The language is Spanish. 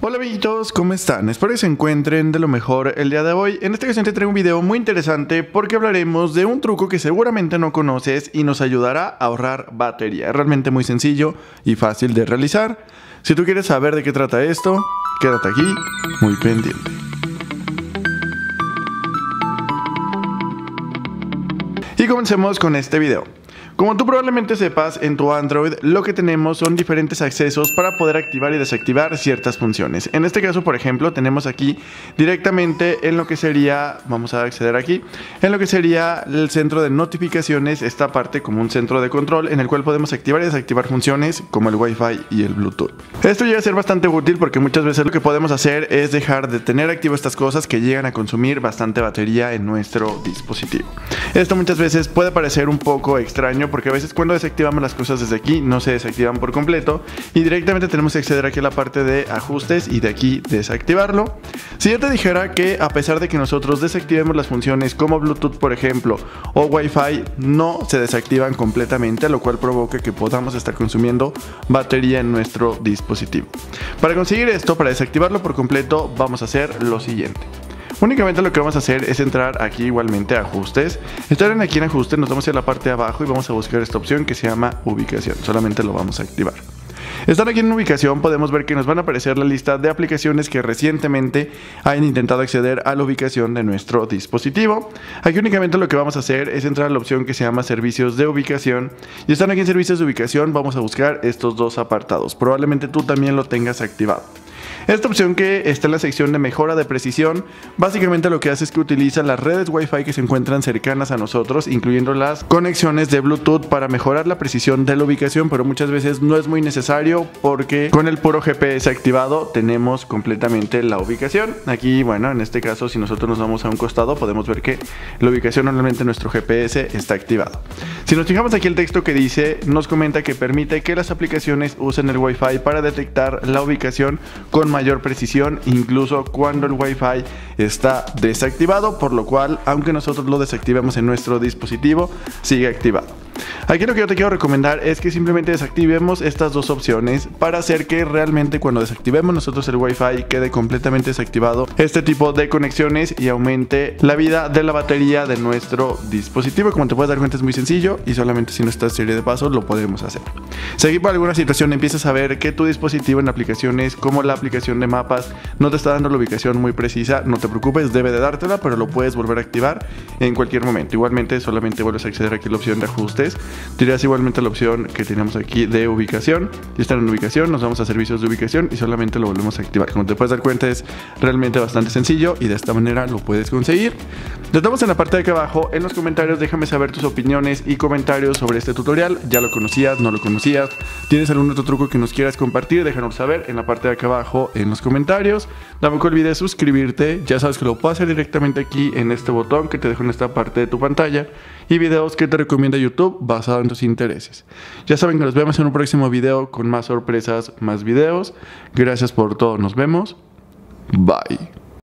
Hola amiguitos, ¿cómo están? Espero que se encuentren de lo mejor el día de hoy. En esta ocasión te traigo un video muy interesante porque hablaremos de un truco que seguramente no conoces y nos ayudará a ahorrar batería. Es realmente muy sencillo y fácil de realizar. Si tú quieres saber de qué trata esto, quédate aquí muy pendiente. Y comencemos con este video. Como tú probablemente sepas, en tu Android lo que tenemos son diferentes accesos para poder activar y desactivar ciertas funciones. En este caso, por ejemplo, tenemos aquí directamente en lo que sería, vamos a acceder aquí, en lo que sería el centro de notificaciones, esta parte como un centro de control en el cual podemos activar y desactivar funciones como el Wi-Fi y el Bluetooth. Esto llega a ser bastante útil porque muchas veces lo que podemos hacer es dejar de tener activo estas cosas que llegan a consumir bastante batería en nuestro dispositivo. Esto muchas veces puede parecer un poco extraño porque a veces cuando desactivamos las cosas desde aquí no se desactivan por completo y directamente tenemos que acceder aquí a la parte de ajustes y de aquí desactivarlo. Si yo te dijera que a pesar de que nosotros desactivemos las funciones como Bluetooth por ejemplo o Wi-Fi, no se desactivan completamente, lo cual provoca que podamos estar consumiendo batería en nuestro dispositivo. Para conseguir esto, para desactivarlo por completo, vamos a hacer lo siguiente. Únicamente lo que vamos a hacer es entrar aquí igualmente a ajustes. Estar aquí en ajustes, nos vamos a ir a la parte de abajo y vamos a buscar esta opción que se llama ubicación. Solamente lo vamos a activar. Estar aquí en ubicación podemos ver que nos van a aparecer la lista de aplicaciones que recientemente hayan intentado acceder a la ubicación de nuestro dispositivo. Aquí únicamente lo que vamos a hacer es entrar a la opción que se llama servicios de ubicación y están aquí en servicios de ubicación vamos a buscar estos dos apartados. Probablemente tú también lo tengas activado. Esta opción que está en la sección de mejora de precisión, básicamente lo que hace es que utiliza las redes Wi-Fi que se encuentran cercanas a nosotros, incluyendo las conexiones de Bluetooth para mejorar la precisión de la ubicación, pero muchas veces no es muy necesario porque con el puro GPS activado tenemos completamente la ubicación. Aquí, bueno, en este caso si nosotros nos vamos a un costado podemos ver que la ubicación normalmente en nuestro GPS está activado. Si nos fijamos aquí el texto que dice, nos comenta que permite que las aplicaciones usen el Wi-Fi para detectar la ubicación con mayor precisión, incluso cuando el Wi-Fi está desactivado, por lo cual, aunque nosotros lo desactivemos en nuestro dispositivo, sigue activado. Aquí lo que yo te quiero recomendar es que simplemente desactivemos estas dos opciones para hacer que realmente cuando desactivemos nosotros el Wi-Fi quede completamente desactivado este tipo de conexiones y aumente la vida de la batería de nuestro dispositivo. Como te puedes dar cuenta es muy sencillo y solamente si no esta serie de pasos lo podemos hacer. Si aquí por alguna situación empiezas a ver que tu dispositivo en aplicaciones como la aplicación de mapas no te está dando la ubicación muy precisa, no te preocupes, debe de dártela, pero lo puedes volver a activar en cualquier momento. Igualmente solamente vuelves a acceder aquí a la opción de ajustes, dirás igualmente la opción que tenemos aquí de ubicación y estar en ubicación, nos vamos a servicios de ubicación y solamente lo volvemos a activar. Como te puedes dar cuenta es realmente bastante sencillo y de esta manera lo puedes conseguir. Nos vemos en la parte de aquí abajo, en los comentarios déjame saber tus opiniones y comentarios sobre este tutorial. ¿Ya lo conocías? ¿No lo conocías? ¿Tienes algún otro truco que nos quieras compartir? Déjanos saber en la parte de aquí abajo en los comentarios. Tampoco olvides suscribirte, ya sabes que lo puedes hacer directamente aquí en este botón que te dejo en esta parte de tu pantalla y videos que te recomienda YouTube basado en tus intereses. Ya saben que nos vemos en un próximo video con más sorpresas, más videos. Gracias por todo, nos vemos. Bye.